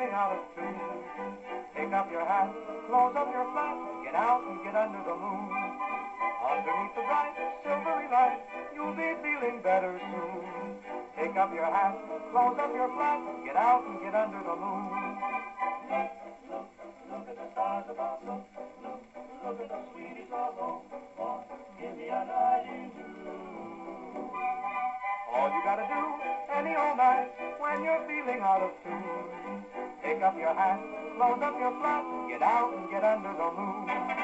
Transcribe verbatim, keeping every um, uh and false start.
feeling out of tune, pick up your hat, close up your flap, get out and get under the moon. Underneath the bright, silvery light, you'll be feeling better soon. Pick up your hat, close up your flap, get out and get under the moon. Look, look, look at the stars above, look, look, look at the sweeties all over. Give me a nighty do. All you gotta do, any old night, when you're feeling out of tune, pick up your hat, close up your flap, get out and get under the moon.